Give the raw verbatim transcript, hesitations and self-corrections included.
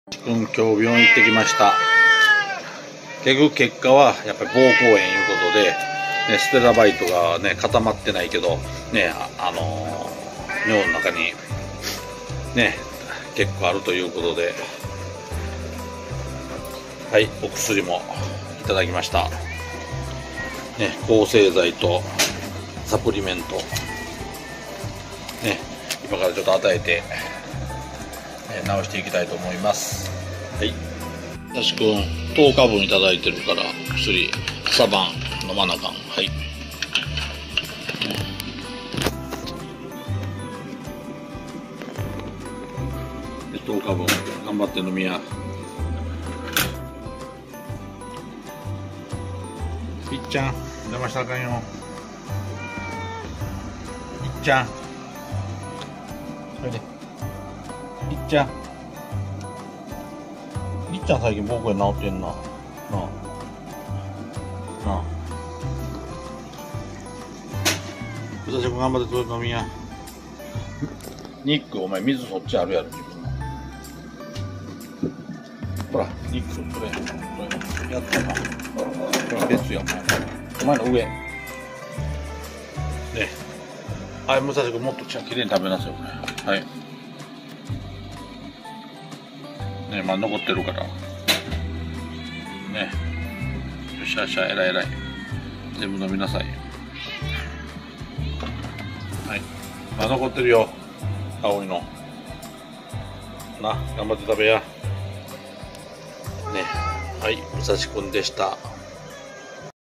うん、今日病院行ってきました。結局結果はやっぱり膀胱炎いうことで、ね、ステラバイトがね固まってないけどね、あ、あのー、尿の中にね結構あるということで、はい、お薬もいただきました。ね、抗生剤とサプリメントね、今からちょっと与えて治していきたいと思います。はい、たしくんとおかぶんいただいてるから薬朝晩飲まなあかん。はい、とおかぶん頑張って飲みや。いっちゃん邪魔したらあかんよ。いっちゃんそれでいっちゃんいっちゃん最近僕が治ってんな。なあなあ、うさちゃん頑張ってそれ飲みや。ニックお前水そっちあるやろ自分の。ほらニックこれこれやったな。これ別やお前の上ね。はい、武蔵君もっときれいに食べなさいよこれ。はいね、まあ残ってるからね。よっしゃよっしゃ、えらいえらい。全部飲みなさい。はい、まあ残ってるよ青いのな。頑張って食べやね。はい、武蔵君でした。